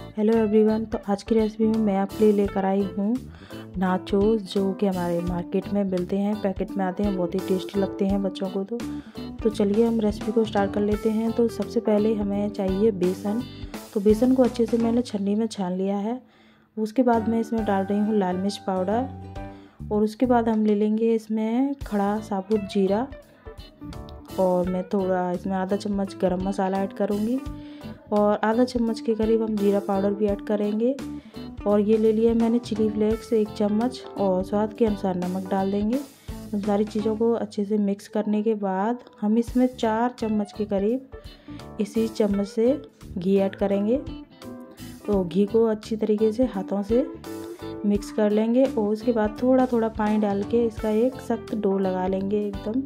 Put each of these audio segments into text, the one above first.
Hello everyone. तो आज की रेसिपी में मैं आपके लिए लेकर आई हूँ नाचोस, जो कि हमारे मार्केट में मिलते हैं, पैकेट में आते हैं, बहुत ही टेस्टी लगते हैं बच्चों को। तो चलिए हम रेसिपी को स्टार्ट कर लेते हैं। तो सबसे पहले हमें चाहिए बेसन। तो बेसन को अच्छे से मैंने छन्नी में छान लिया है। उसके बाद मैं इसमें डाल रही हूँ लाल मिर्च पाउडर, और उसके बाद हम ले लेंगे इसमें खड़ा साबुत जीरा, और मैं थोड़ा इसमें आधा चम्मच गरम मसाला ऐड करूँगी, और आधा चम्मच के करीब हम जीरा पाउडर भी ऐड करेंगे। और ये ले लिया मैंने चिली फ्लेक्स 1 चम्मच, और स्वाद के अनुसार नमक डाल देंगे। उन सारी चीज़ों को अच्छे से मिक्स करने के बाद हम इसमें 4 चम्मच के करीब इसी चम्मच से घी ऐड करेंगे। तो घी को अच्छी तरीके से हाथों से मिक्स कर लेंगे, और उसके बाद थोड़ा थोड़ा पानी डाल के इसका एक सख्त डो लगा लेंगे एकदम।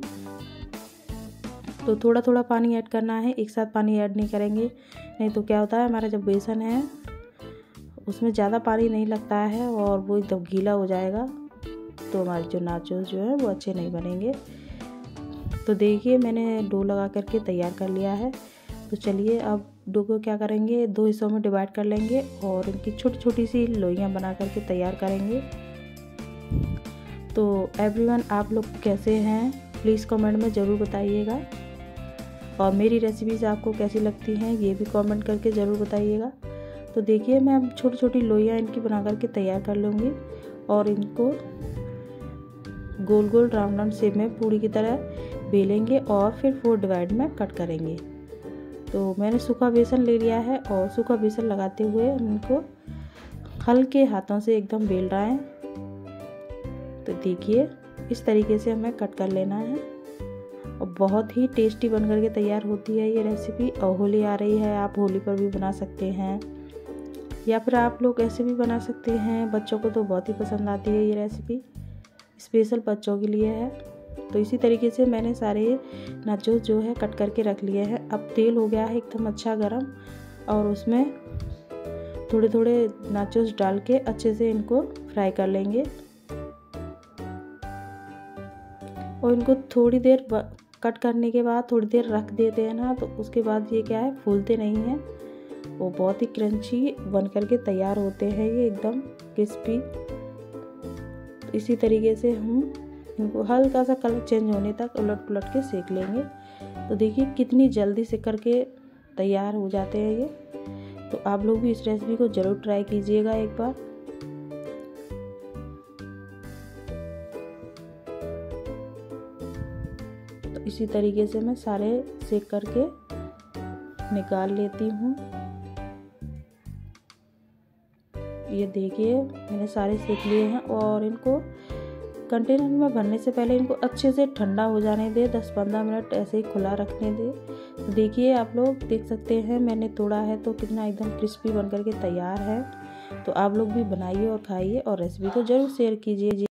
तो थोड़ा थोड़ा पानी ऐड करना है, एक साथ पानी ऐड नहीं करेंगे, नहीं तो क्या होता है हमारा जब बेसन है उसमें ज़्यादा पानी नहीं लगता है और वो एकदम गीला हो जाएगा, तो हमारे जो नाचोस जो है वो अच्छे नहीं बनेंगे। तो देखिए मैंने डो लगा करके तैयार कर लिया है। तो चलिए अब डो को क्या करेंगे, 2 हिस्सों में डिवाइड कर लेंगे और इनकी छोटी छोटी सी लोइयाँ बना करके तैयार करेंगे। तो एवरीवन, आप लोग कैसे हैं प्लीज़ कमेंट में ज़रूर बताइएगा, और मेरी रेसिपीज़ आपको कैसी लगती हैं ये भी कमेंट करके ज़रूर बताइएगा। तो देखिए मैं अब छोटी छोटी लोइयाँ इनकी बना करके तैयार कर लूँगी, और इनको गोल गोल राउंड राउंड शेप में पूरी की तरह बेलेंगे, और फिर 4 डिवाइड में कट करेंगे। तो मैंने सूखा बेसन ले लिया है, और सूखा बेसन लगाते हुए हम इनको हल्के हाथों से एकदम बेल रहे हैं। तो देखिए इस तरीके से हमें कट कर लेना है, और बहुत ही टेस्टी बन करके तैयार होती है ये रेसिपी। और होली आ रही है, आप होली पर भी बना सकते हैं, या फिर आप लोग ऐसे भी बना सकते हैं। बच्चों को तो बहुत ही पसंद आती है ये रेसिपी, स्पेशल बच्चों के लिए है। तो इसी तरीके से मैंने सारे नाचोस जो है कट करके रख लिए हैं। अब तेल हो गया है एकदम अच्छा गरम, और उसमें थोड़े थोड़े नाचोस डाल के अच्छे से इनको फ्राई कर लेंगे, और इनको थोड़ी देर कट करने के बाद थोड़ी देर रख देते हैं ना, तो उसके बाद ये क्या है, फूलते नहीं हैं, वो बहुत ही क्रंची बन करके तैयार होते हैं, ये एकदम क्रिस्पी। तो इसी तरीके से हम इनको हल्का सा कलर चेंज होने तक उलट पुलट के सेक लेंगे। तो देखिए कितनी जल्दी से करके तैयार हो जाते हैं ये। तो आप लोग भी इस रेसिपी को ज़रूर ट्राई कीजिएगा एक बार। तो इसी तरीके से मैं सारे सेक करके निकाल लेती हूँ। ये देखिए मैंने सारे सेक लिए हैं, और इनको कंटेनर में भरने से पहले इनको अच्छे से ठंडा हो जाने दे, 10-15 मिनट ऐसे ही खुला रखने दे। तो देखिए आप लोग देख सकते हैं मैंने तोड़ा है तो कितना एकदम क्रिस्पी बन करके तैयार है। तो आप लोग भी बनाइए और खाइए, और रेसिपी को ज़रूर शेयर कीजिए।